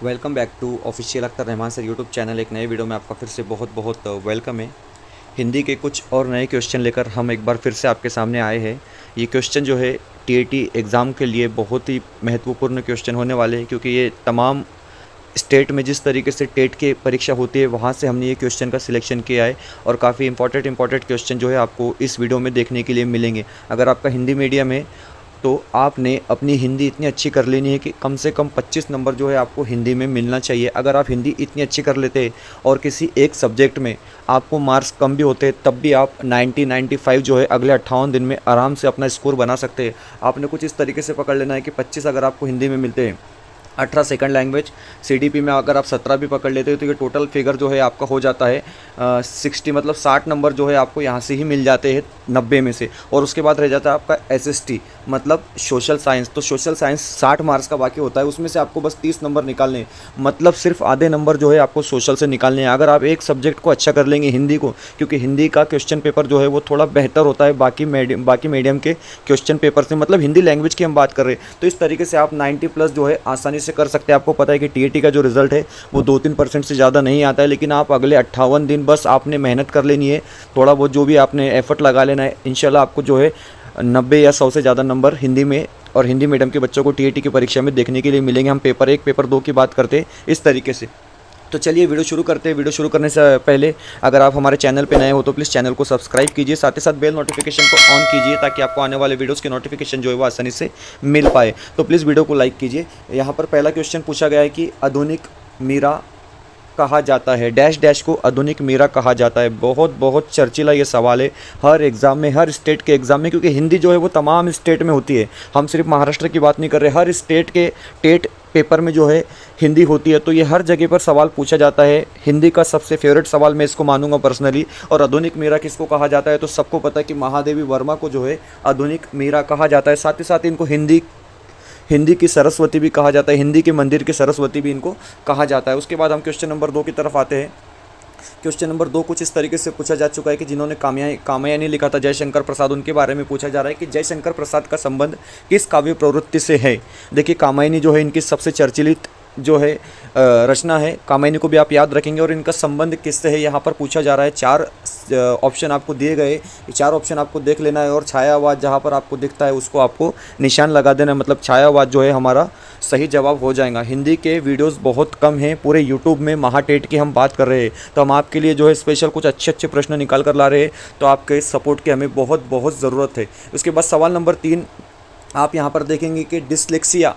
Welcome back to official Akhtar Rahman sir YouTube channel. एक नए video में आपका फिर से बहुत बहुत वेलकम है। हिंदी के कुछ और नए क्वेश्चन लेकर हम एक बार फिर से आपके सामने आए हैं। ये क्वेश्चन जो है टीएटी एग्ज़ाम के लिए बहुत ही महत्वपूर्ण क्वेश्चन होने वाले हैं, क्योंकि ये तमाम स्टेट में जिस तरीके से टेट की परीक्षा होती है वहाँ से हमने ये क्वेश्चन का सिलेक्शन किया है। और काफ़ी इंपॉर्टेंट क्वेश्चन जो है आपको इस वीडियो में देखने के लिए मिलेंगे। अगर आपका हिंदी मीडियम है तो आपने अपनी हिंदी इतनी अच्छी कर लेनी है कि कम से कम 25 नंबर जो है आपको हिंदी में मिलना चाहिए। अगर आप हिंदी इतनी अच्छी कर लेते और किसी एक सब्जेक्ट में आपको मार्क्स कम भी होते तब भी आप 90-95 जो है अगले 58 दिन में आराम से अपना स्कोर बना सकते हैं। आपने कुछ इस तरीके से पकड़ लेना है कि 25 अगर आपको हिंदी में मिलते हैं, 18 सेकंड लैंग्वेज, सीडीपी में अगर आप 17 भी पकड़ लेते हो तो ये टोटल फिगर जो है आपका हो जाता है 60, मतलब 60 नंबर जो है आपको यहाँ से ही मिल जाते हैं 90 में से। और उसके बाद रह जाता है आपका एसएसटी मतलब सोशल साइंस। तो सोशल साइंस 60 मार्क्स का बाकी होता है, उसमें से आपको बस 30 नंबर निकालने हैं, मतलब सिर्फ आधे नंबर जो है आपको सोशल से निकालने हैं। अगर आप एक सब्जेक्ट को अच्छा कर लेंगे हिंदी को, क्योंकि हिंदी का क्वेश्चन पेपर जो है वो थोड़ा बेहतर होता है बाकी मीडियम के क्वेश्चन पेपर से, मतलब हिंदी लैंग्वेज की हम बात कर रहे हैं, तो इस तरीके से आप 90+ जो है आसानी से कर सकते हैं। आपको पता है कि टीएटी का जो रिजल्ट है वो 2-3% से ज़्यादा नहीं आता है, लेकिन आप अगले 58 दिन बस आपने मेहनत कर लेनी है, थोड़ा बहुत जो भी आपने एफर्ट लगा लेना है, इंशाल्लाह आपको जो है 90 या 100 से ज़्यादा नंबर हिंदी में और हिंदी मीडियम के बच्चों को टीएटी की परीक्षा में देखने के लिए मिलेंगे। हम पेपर 1 पेपर 2 की बात करते हैं इस तरीके से। तो चलिए वीडियो शुरू करते हैं। वीडियो शुरू करने से पहले अगर आप हमारे चैनल पे नए हो तो प्लीज़ चैनल को सब्सक्राइब कीजिए, साथ ही साथ बेल नोटिफिकेशन को ऑन कीजिए ताकि आपको आने वाले वीडियोस की नोटिफिकेशन जो है वो आसानी से मिल पाए। तो प्लीज़ वीडियो को लाइक कीजिए। यहाँ पर पहला क्वेश्चन पूछा गया है कि आधुनिक मीरा कहा जाता है, डैश डैश को आधुनिक मीरा कहा जाता है। बहुत बहुत चर्चिला ये सवाल है हर एग्ज़ाम में, हर स्टेट के एग्ज़ाम में, क्योंकि हिंदी जो है वो तमाम स्टेट में होती है। हम सिर्फ महाराष्ट्र की बात नहीं कर रहे, हर स्टेट के टेट पेपर में जो है हिंदी होती है, तो ये हर जगह पर सवाल पूछा जाता है। हिंदी का सबसे फेवरेट सवाल मैं इसको मानूंगा पर्सनली। और आधुनिक मीरा किसको कहा जाता है, तो सबको पता है कि महादेवी वर्मा को जो है आधुनिक मीरा कहा जाता है। साथ ही साथ इनको हिंदी की सरस्वती भी कहा जाता है, हिंदी के मंदिर की सरस्वती भी इनको कहा जाता है। उसके बाद हम क्वेश्चन नंबर 2 की तरफ आते हैं। क्वेश्चन नंबर 2 कुछ इस तरीके से पूछा जा चुका है कि जिन्होंने कामयानी लिखा था जयशंकर प्रसाद, उनके बारे में पूछा जा रहा है कि जयशंकर प्रसाद का संबंध किस काव्य प्रवृत्ति से है। देखिए कामयानी जो है इनकी सबसे चर्चित जो है रचना है, कामयानी को भी आप याद रखेंगे। और इनका संबंध किससे है यहाँ पर पूछा जा रहा है। 4 ऑप्शन आपको दिए गए, ये 4 ऑप्शन आपको देख लेना है और छायावाद जहाँ पर आपको दिखता है उसको आपको निशान लगा देना है, मतलब छायावाद जो है हमारा सही जवाब हो जाएगा। हिंदी के वीडियोस बहुत कम हैं पूरे यूट्यूब में, महाटेट की हम बात कर रहे हैं, तो हम आपके लिए जो है स्पेशल कुछ अच्छे प्रश्न निकाल कर ला रहे हैं, तो आपके सपोर्ट की हमें बहुत बहुत ज़रूरत है। उसके बाद सवाल नंबर 3 आप यहाँ पर देखेंगे कि डिसलेक्सिया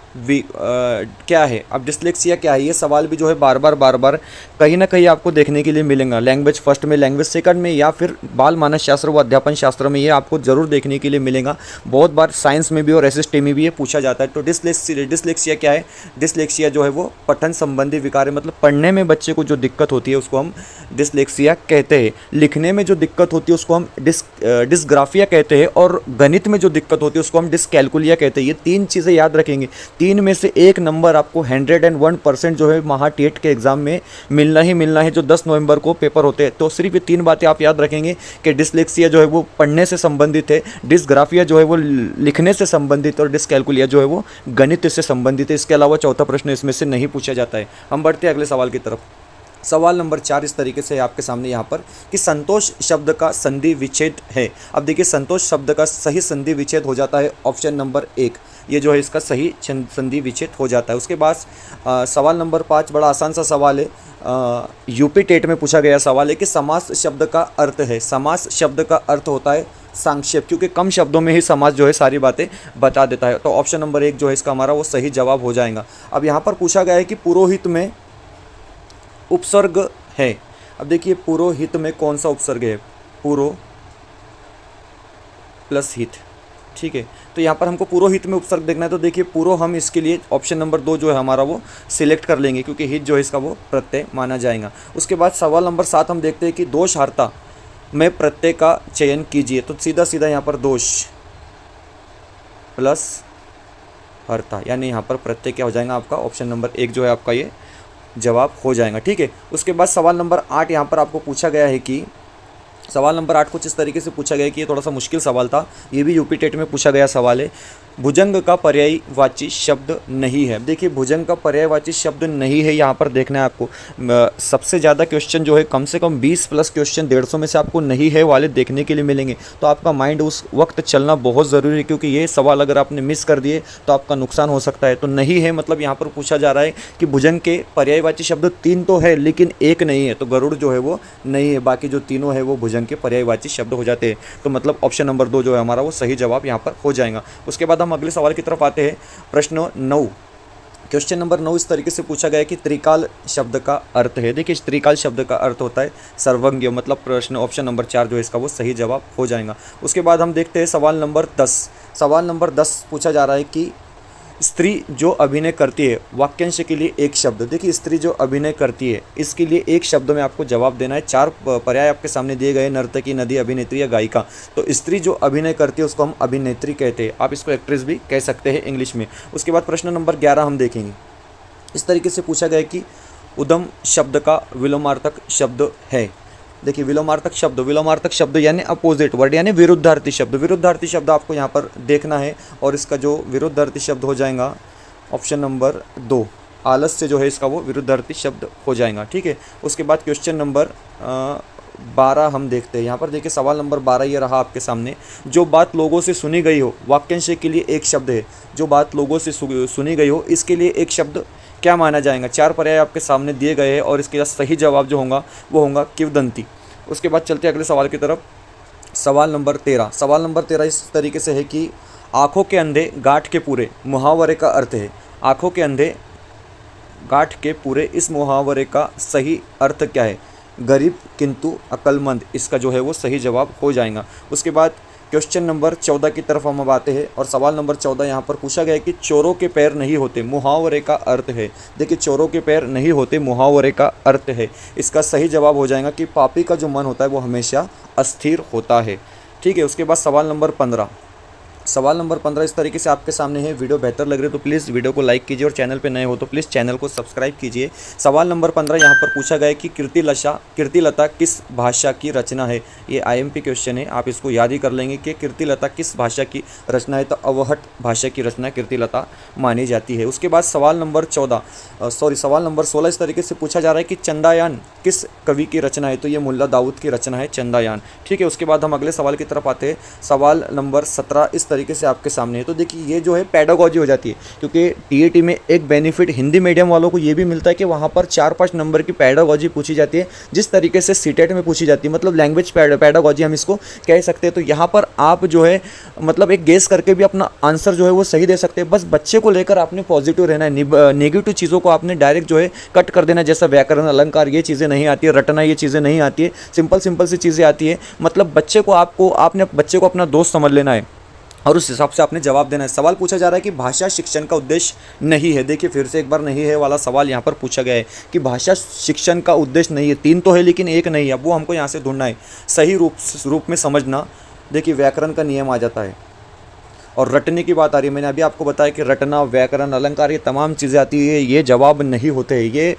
क्या है। अब डिसलेक्सिया क्या है, ये सवाल भी जो है बार बार कहीं ना कहीं आपको देखने के लिए मिलेगा, लैंग्वेज फर्स्ट में, लैंग्वेज सेकंड में, या फिर बाल मानस शास्त्र व अध्यापन शास्त्र में, ये आपको ज़रूर देखने के लिए मिलेगा। बहुत बार साइंस में भी और एसएसटी में भी ये पूछा जाता है। तो डिसलेक्सिया क्या है, डिसलेक्सिया जो है वो पठन संबंधी विकार है, मतलब पढ़ने में बच्चे को जो दिक्कत होती है उसको हम डिसलेक्सिया कहते हैं। लिखने में जो दिक्कत होती है उसको हम डिस्ग्राफिया कहते हैं, और गणित में जो दिक्कत होती है उसको हम डिसकैलकुलिया कहते हैं। ये 3 चीज़ें याद रखेंगे, 3 में से 1 नंबर आपको 101% जो है महाटेट के एग्जाम में मिलना ही मिलना है, जो 10 नवंबर को पेपर होते हैं। तो सिर्फ ये 3 बातें आप याद रखेंगे कि डिसलेक्सिया जो है वो पढ़ने से संबंधित है, डिसग्राफिया जो है वो लिखने से संबंधित, और डिसकैलकुलिया जो है वो गणित से संबंधित है। इसके अलावा चौथा प्रश्न इसमें से नहीं पूछा जाता है। हम बढ़ते हैं अगले सवाल की तरफ। सवाल नंबर 4 इस तरीके से आपके सामने यहाँ पर कि संतोष शब्द का संधि विच्छेद है। अब देखिए संतोष शब्द का सही संधि विच्छेद हो जाता है ऑप्शन नंबर 1, ये जो है इसका सही संधि विच्छेद हो जाता है। उसके बाद सवाल नंबर 5 बड़ा आसान सा सवाल है, यूपी टेट में पूछा गया सवाल है कि समास शब्द का अर्थ है। समास शब्द का अर्थ होता है संक्षेप, क्योंकि कम शब्दों में ही समास जो है सारी बातें बता देता है। तो ऑप्शन नंबर 1 जो है इसका हमारा वो सही जवाब हो जाएगा। अब यहाँ पर पूछा गया है कि पुरोहित में उपसर्ग है। अब देखिए पुरोहित में कौन सा उपसर्ग है, पुरो प्लस हित, ठीक है। तो यहाँ पर हमको पुरोहित में उपसर्ग देखना है, तो देखिए पुरो हम इसके लिए ऑप्शन नंबर 2 जो है हमारा वो सिलेक्ट कर लेंगे, क्योंकि हित जो है इसका वो प्रत्यय माना जाएगा। उसके बाद सवाल नंबर 7 हम देखते हैं कि दोषहार्ता में प्रत्यय का चयन कीजिए। तो सीधा सीधा यहाँ पर दोष प्लस हर्ता, यानी यहाँ पर प्रत्यय क्या हो जाएगा आपका, ऑप्शन नंबर 1 जो है आपका ये जवाब हो जाएगा, ठीक है। उसके बाद सवाल नंबर 8 यहाँ पर आपको पूछा गया है कि सवाल नंबर 8 कुछ इस तरीके से पूछा गया कि ये थोड़ा सा मुश्किल सवाल था, ये भी यूपी टेट में पूछा गया सवाल है। भुजंग का पर्यायवाची शब्द नहीं है। देखिए भुजंग का पर्यायवाची शब्द नहीं है, यहाँ पर देखना है आपको। सबसे ज़्यादा क्वेश्चन जो है कम से कम 20 प्लस क्वेश्चन 150 में से आपको नहीं है वाले देखने के लिए मिलेंगे। तो आपका माइंड उस वक्त चलना बहुत ज़रूरी है, क्योंकि ये सवाल अगर आपने मिस कर दिए तो आपका नुकसान हो सकता है। तो नहीं है मतलब यहाँ पर पूछा जा रहा है कि भुजंग के पर्यायवाची शब्द 3 तो है लेकिन एक नहीं है, तो गरुड़ जो है वो नहीं है, बाकी जो तीनों है वो भुजंग के पर्यायवाची शब्द हो जाते हैं। तो मतलब ऑप्शन नंबर 2 जो है हमारा वो सही जवाब यहाँ पर हो जाएगा। उसके बाद हम अगले सवाल की तरफ आते हैं। प्रश्न 9, क्वेश्चन नंबर 9 इस तरीके से पूछा गया है कि त्रिकाल शब्द का अर्थ है। देखिए त्रिकाल शब्द का अर्थ होता है सर्वज्ञ, मतलब प्रश्न ऑप्शन नंबर 4 जो है इसका वो सही जवाब हो जाएगा। उसके बाद हम देखते हैं सवाल नंबर 10। सवाल नंबर 10 पूछा जा रहा है कि स्त्री जो अभिनय करती है, वाक्यांश के लिए एक शब्द। देखिए स्त्री जो अभिनय करती है इसके लिए एक शब्द में आपको जवाब देना है। 4 पर्याय आपके सामने दिए गए, नर्तकी, नदी, अभिनेत्री या गायिका। तो स्त्री जो अभिनय करती है उसको हम अभिनेत्री कहते हैं, आप इसको एक्ट्रेस भी कह सकते हैं इंग्लिश में। उसके बाद प्रश्न नंबर 11 हम देखेंगे। इस तरीके से पूछा गया है कि उद्यम शब्द का विलोमार्थक शब्द है। देखिए विलोमार्थक शब्द यानी अपोजिट वर्ड यानी विरुद्धार्थी शब्द। विरुद्धार्थी शब्द आपको यहाँ पर देखना है और इसका जो विरुद्धार्थी शब्द हो जाएगा ऑप्शन नंबर 2, आलस्य जो है इसका वो विरुद्धार्थी शब्द हो जाएगा। ठीक है, उसके बाद क्वेश्चन नंबर 12 हम देखते हैं। यहाँ पर देखिए सवाल नंबर 12 ये रहा आपके सामने। जो बात लोगों से सुनी गई हो, वाक्यांश के लिए एक शब्द है। जो बात लोगों से सुनी गई हो इसके लिए एक शब्द क्या माना जाएगा। 4 पर्याय आपके सामने दिए गए हैं और इसके सही जवाब जो होगा वो होगा किंवदंती। उसके बाद चलते अगले सवाल की तरफ। सवाल नंबर 13। सवाल नंबर 13 इस तरीके से है कि आँखों के अंधे गांठ के पूरे मुहावरे का अर्थ है। आँखों के अंधे गांठ के पूरे, इस मुहावरे का सही अर्थ क्या है। गरीब किंतु अक्लमंद, इसका जो है वो सही जवाब हो जाएगा। उसके बाद क्वेश्चन नंबर 14 की तरफ हम अब आते हैं और सवाल नंबर 14 यहाँ पर पूछा गया है कि चोरों के पैर नहीं होते, मुहावरे का अर्थ है। देखिए चोरों के पैर नहीं होते मुहावरे का अर्थ है, इसका सही जवाब हो जाएगा कि पापी का जो मन होता है वो हमेशा अस्थिर होता है। ठीक है, उसके बाद सवाल नंबर 15। सवाल नंबर 15 इस तरीके से आपके सामने है। वीडियो बेहतर लग रही है तो प्लीज़ वीडियो को लाइक कीजिए और चैनल पे नए हो तो प्लीज़ चैनल को सब्सक्राइब कीजिए। सवाल नंबर 15 यहाँ पर पूछा गया है कि कीर्तिलता किस भाषा की रचना है। ये IMP क्वेश्चन है, आप इसको याद ही कर लेंगे कि कीर्तिलता किस भाषा की रचना है। तो अवहट भाषा की रचना कीर्तिलता मानी जाती है। उसके बाद सवाल नंबर 16 इस तरीके से पूछा जा रहा है कि चंदायान किस कवि की रचना है। तो ये मुल्ला दाऊद की रचना है चंदायान। ठीक है, उसके बाद हम अगले सवाल की तरफ आते हैं। सवाल नंबर 17 इस तरीके से आपके सामने है। तो देखिए ये जो है पेडागॉजी हो जाती है, क्योंकि TAT में एक बेनिफिट हिंदी मीडियम वालों को ये भी मिलता है कि वहाँ पर 4-5 नंबर की पेडागॉजी पूछी जाती है, जिस तरीके से CTET में पूछी जाती है, मतलब लैंग्वेज पेडागॉजी हम इसको कह सकते हैं। तो यहाँ पर आप जो है मतलब एक गेस करके भी अपना आंसर जो है वो सही दे सकते हैं। बस बच्चे को लेकर आपने पॉजिटिव रहना है, नेगेटिव चीज़ों को आपने डायरेक्ट जो है कट कर देना है। जैसा व्याकरण, अलंकार ये चीज़ें नहीं आती है, रटना ये चीज़ें नहीं आती है, सिंपल सी चीज़ें आती है। मतलब बच्चे को आपने बच्चे को अपना दोस्त समझ लेना है और उस हिसाब से आपने जवाब देना है। सवाल पूछा जा रहा है कि भाषा शिक्षण का उद्देश्य नहीं है। देखिए फिर से एक बार नहीं है वाला सवाल यहाँ पर पूछा गया है कि भाषा शिक्षण का उद्देश्य नहीं है। 3 तो है लेकिन एक नहीं है, अब वो हमको यहाँ से ढूंढना है। सही रूप में समझना। देखिए व्याकरण का नियम आ जाता है और रटने की बात आ रही है। मैंने अभी आपको बताया कि रटना, व्याकरण, अलंकार ये तमाम चीज़ें आती है, ये जवाब नहीं होते हैं। ये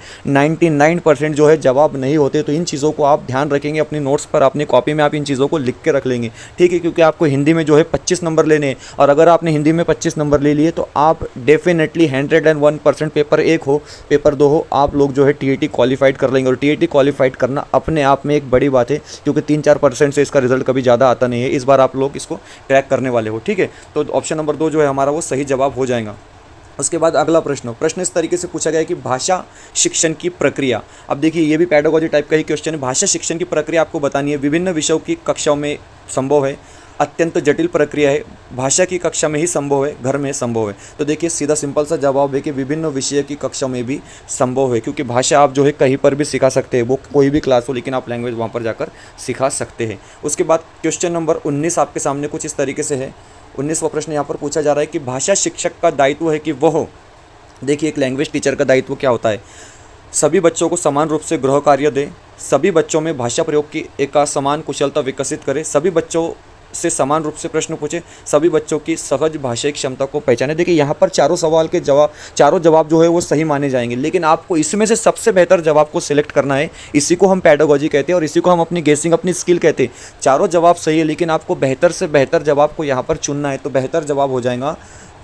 99% जो है जवाब नहीं होते। तो इन चीज़ों को आप ध्यान रखेंगे अपनी नोट्स पर, अपनी कॉपी में आप इन चीज़ों को लिख के रख लेंगे। ठीक है, क्योंकि आपको हिंदी में जो है 25 नंबर लेने हैं और अगर आपने हिंदी में 25 नंबर ले लिए तो आप डेफिनेटली 101% पेपर 1 हो पेपर 2 हो, आप लोग जो है TAT क्वालिफाइड कर लेंगे। और TAT क्वालिफाइड करना अपने आप में एक बड़ी बात है, क्योंकि 3-4% से इसका रिजल्ट कभी ज़्यादा आता नहीं है। इस बार आप लोग इसको क्रैक करने वाले हो। ठीक है, तो ऑप्शन नंबर 2 जो है हमारा वो सही जवाब हो जाएगा। उसके बाद अगला प्रश्न इस तरीके से पूछा गया है कि भाषा शिक्षण की प्रक्रिया। अब देखिए ये भी पेडागॉजी टाइप का ही क्वेश्चन है। भाषा शिक्षण की प्रक्रिया आपको बतानी है। विभिन्न विषयों की कक्षाओं में संभव है, अत्यंत जटिल प्रक्रिया है, भाषा की कक्षा में ही संभव है, घर में संभव है। तो देखिए सीधा सिंपल सा जवाब है कि विभिन्न विषय की कक्षा में भी संभव है, क्योंकि भाषा आप जो है कहीं पर भी सिखा सकते हैं, वो कोई भी क्लास हो, लेकिन आप लैंग्वेज वहाँ पर जाकर सिखा सकते हैं। उसके बाद क्वेश्चन नंबर 19 आपके सामने कुछ इस तरीके से है। 19वां प्रश्न यहाँ पर पूछा जा रहा है कि भाषा शिक्षक का दायित्व है कि वह, देखिए एक लैंग्वेज टीचर का दायित्व क्या होता है, सभी बच्चों को समान रूप से गृह कार्य दे, सभी बच्चों में भाषा प्रयोग की एक समान कुशलता विकसित करे, सभी बच्चों से समान रूप से प्रश्न पूछे, सभी बच्चों की सहज भाषाई क्षमता को पहचाने। देखिए यहाँ पर चारों जवाब जो है वो सही माने जाएंगे, लेकिन आपको इसमें से सबसे बेहतर जवाब को सिलेक्ट करना है। इसी को हम पेडागॉजी कहते हैं और इसी को हम अपनी गेसिंग, अपनी स्किल कहते हैं। चारों जवाब सही है, लेकिन आपको बेहतर से बेहतर जवाब को यहाँ पर चुनना है। तो बेहतर जवाब हो जाएगा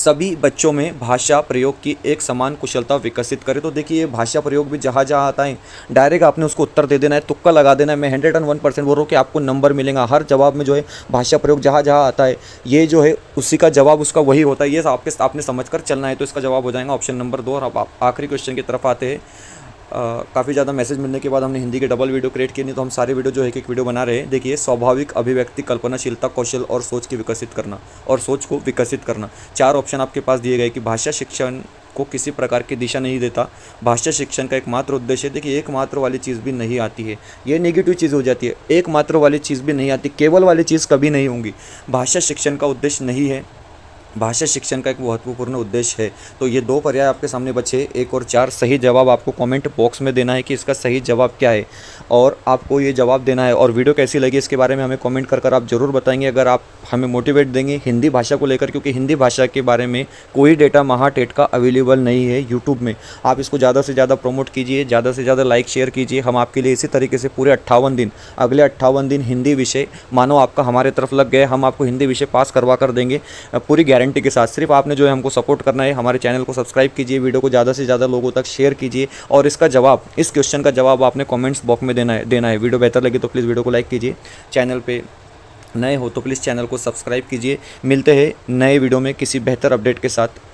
सभी बच्चों में भाषा प्रयोग की एक समान कुशलता विकसित करे। तो देखिए ये भाषा प्रयोग भी जहाँ जहाँ आता है डायरेक्ट आपने उसको उत्तर दे देना है, तुक्का लगा देना है। मैं 101% बोल रहा हूँ कि आपको नंबर मिलेगा हर जवाब में। जो है भाषा प्रयोग जहाँ जहाँ आता है ये जो है उसी का जवाब उसका वही होता है। ये आपने समझ कर चलना है। तो इसका जवाब हो जाएगा ऑप्शन नंबर 2। और अब आप आखिरी क्वेश्चन की तरफ आते हैं। काफ़ी ज़्यादा मैसेज मिलने के बाद हमने हिंदी के डबल वीडियो क्रिएट किए, नहीं तो हम सारे वीडियो जो है एक वीडियो बना रहे हैं। देखिए स्वाभाविक अभिव्यक्ति, कल्पनाशीलता, कौशल और सोच को विकसित करना 4 ऑप्शन आपके पास दिए गए कि भाषा शिक्षण को किसी प्रकार की दिशा नहीं देता। भाषा शिक्षण का एकमात्र उद्देश्य है। देखिए एकमात्र वाली चीज़ भी नहीं आती है, ये नेगेटिव चीज़ हो जाती है। एकमात्र वाली चीज़ भी नहीं आती, केवल वाली चीज़ कभी नहीं होंगी। भाषा शिक्षण का उद्देश्य नहीं है, भाषा शिक्षण का एक महत्वपूर्ण उद्देश्य है। तो ये 2 पर्याय आपके सामने बचे, 1 और 4। सही जवाब आपको कमेंट बॉक्स में देना है कि इसका सही जवाब क्या है और आपको ये जवाब देना है। और वीडियो कैसी लगी इसके बारे में हमें कमेंट कर आप ज़रूर बताएंगे। अगर आप हमें मोटिवेट देंगे हिंदी भाषा को लेकर, क्योंकि हिंदी भाषा के बारे में कोई डेटा महाटेट का अवेलेबल नहीं है यूट्यूब में। आप इसको ज़्यादा से ज़्यादा प्रमोट कीजिए, ज़्यादा से ज़्यादा लाइक शेयर कीजिए। हम आपके लिए इसी तरीके से पूरे 58 दिन, अगले 58 दिन हिंदी विषय मानो आपका हमारे तरफ लग गए, हम आपको हिंदी विषय पास करवा कर देंगे पूरी गारंटी के साथ। सिर्फ आपने जो है हमको सपोर्ट करना है। हमारे चैनल को सब्सक्राइब कीजिए, वीडियो को ज़्यादा से ज़्यादा लोगों तक शेयर कीजिए और इसका जवाब, इस क्वेश्चन का जवाब आपने कमेंट्स बॉक्स में देना है। वीडियो बेहतर लगी तो प्लीज़ वीडियो को लाइक कीजिए, चैनल पे नए हो तो प्लीज़ चैनल को सब्सक्राइब कीजिए। मिलते हैं नए वीडियो में किसी बेहतर अपडेट के साथ।